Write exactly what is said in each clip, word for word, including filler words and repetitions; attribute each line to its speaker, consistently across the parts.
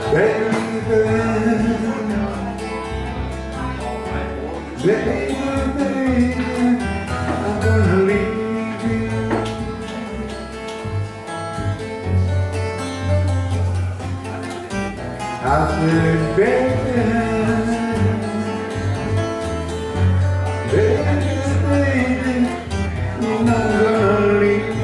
Speaker 1: baby, baby, I'm gonna leave you. I said, baby, baby, baby, I'm gonna leave you.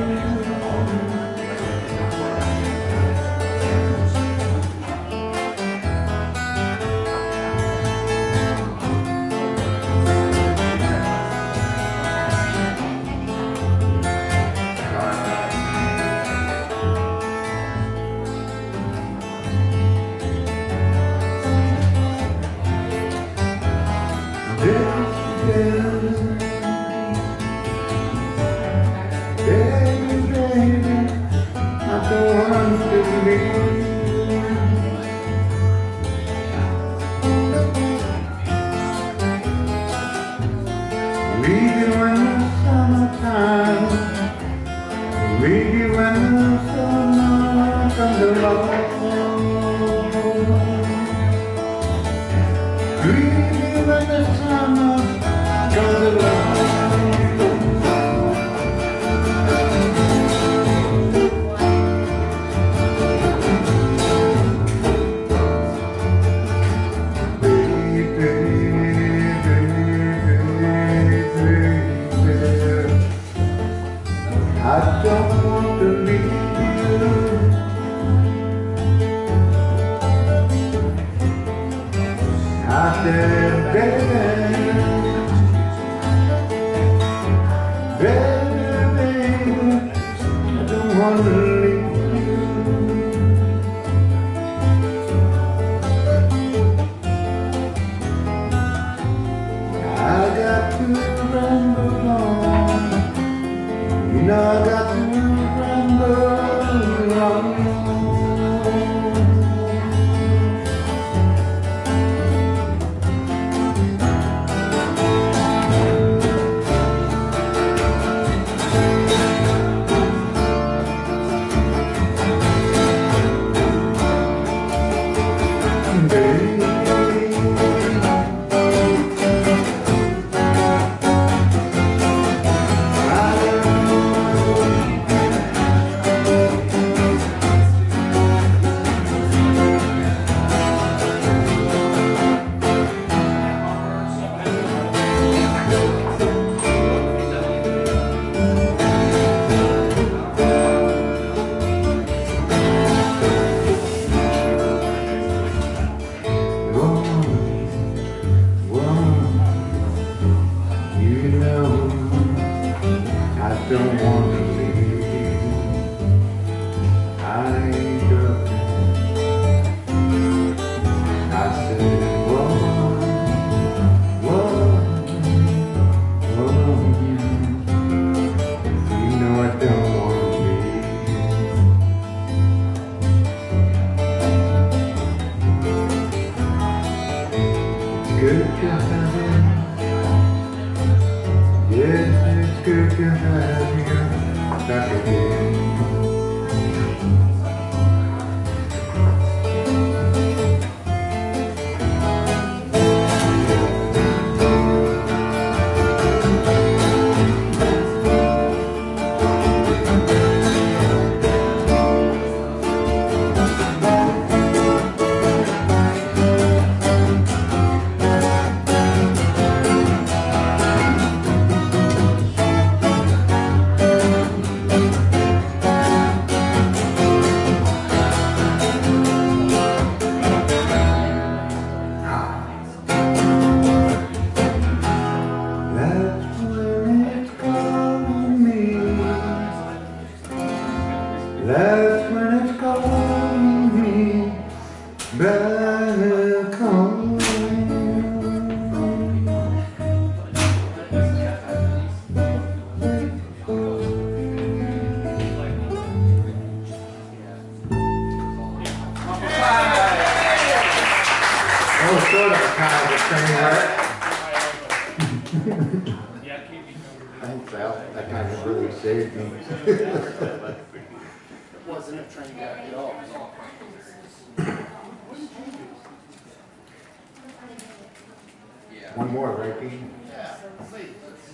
Speaker 1: Baby, baby, I don't want to leave. Leave you in the summertime, leave you in the summer comes along. Leave you in the summer comes along. I don't want to leave you. I said, baby, baby, baby, I don't want to leave you. I got to ramble on. You know I got to ramble on. I don't want to leave. I ain't looking. I said, whoa, whoa, whoa. You know I don't want to leave. Good to have you. Yes, it's good to have you back again. That's when it's calling me back home. Oh, sort of kind of a train wreck. Thanks, Al. That kind of really saved me.
Speaker 2: in it trying to get off.
Speaker 1: One more, right, Pete?
Speaker 2: Yeah, please.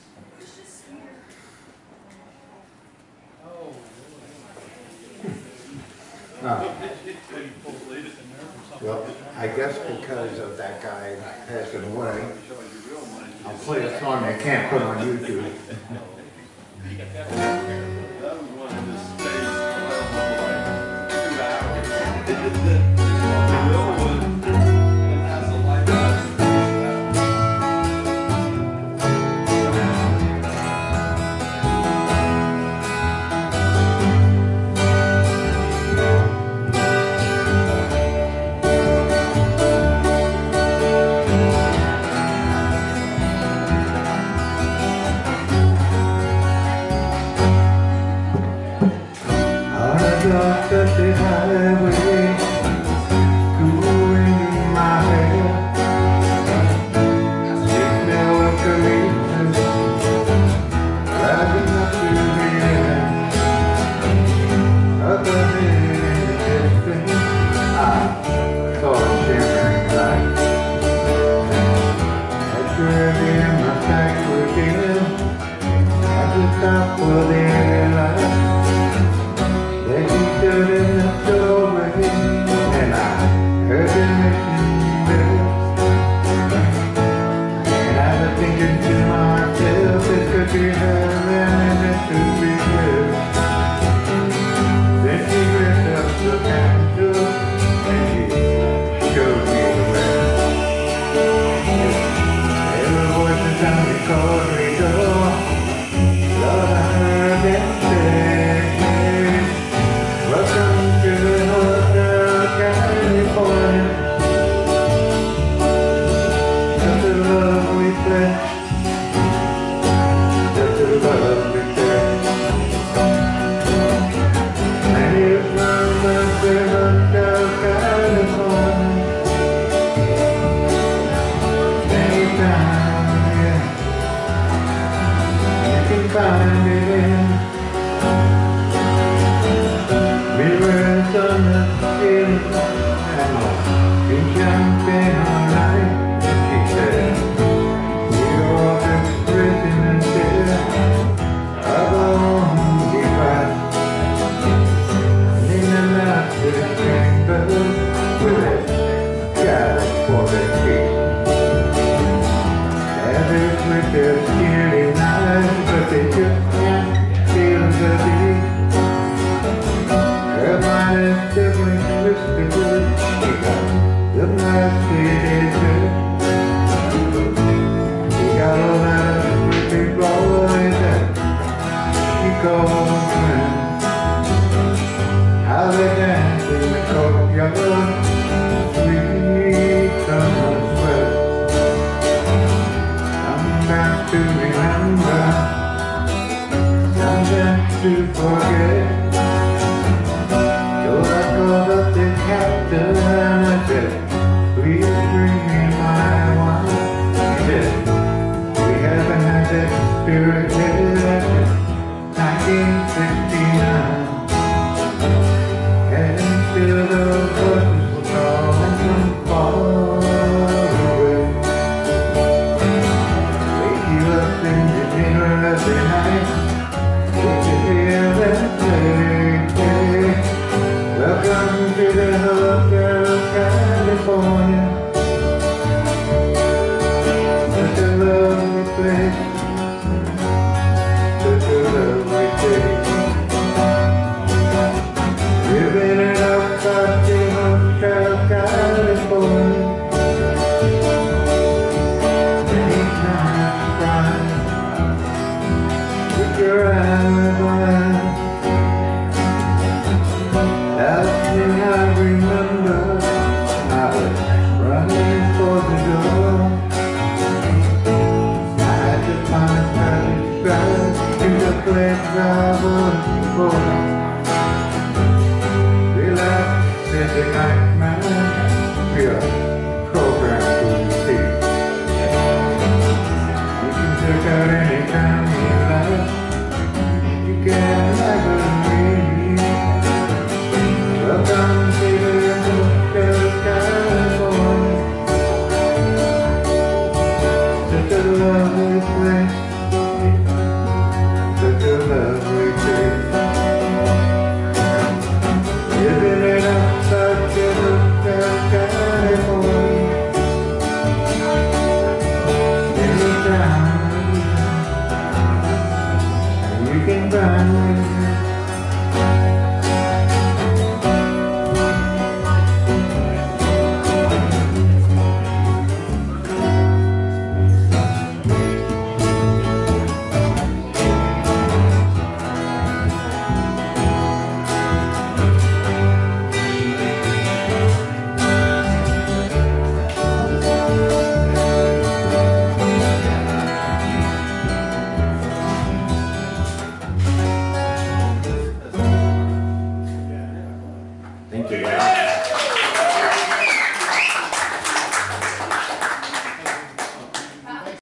Speaker 2: Oh.
Speaker 1: No. Well, I guess because of that guy passing away, I'll play a song I can't put on YouTube.
Speaker 3: That was one of his stays, well, two hours. The real one, it has a light.
Speaker 1: Up the highway, cooling in my head, sweet melancholy, rising up to the air. Other than the distance, I saw a shimmering light. Naturally, my sight was dim at the top of the airline. Then he stood in the doorway, and I heard him ringing bells. And I was thinking to myself, this could be heaven and this could be hell. Then he lit up the candle, and he showed me the way. There were voices on the corridor, Lord, I heard them say, welcome to the Hotel California. Such a lovely place, such a lovely place. And it's from the Hotel California. Anytime, yeah, you can find it in. We were on the ceiling and been jumping all night. She said, we all been prison until our own device. And in the night to the chamber with a guy for the key. Others with their scary knives, but they just can't feel the beat. Her mind is different, twisted good. She got the mercy they took. She got a lot of pretty boys that she calls friends. How they dance in the courtyard, sweet summer sweat. Sometimes to remember, sometimes to forget. So I called up the captain and I said, please bring me my wine. He said, we haven't had that spirit yet since nineteen sixty-nine. And still those voices were calling from far away. Wake you up in the dinner every night, just to hear them play, play. Welcome to the Hotel California. Such a lovely place, such a lovely place. Living in a costume Hotel California. Many times crying with your eyes wide. Last thing I remember, I was running for the door. I had to find a college drive to the place I was before. Relax, said the night man, we are programmed to see. You can check out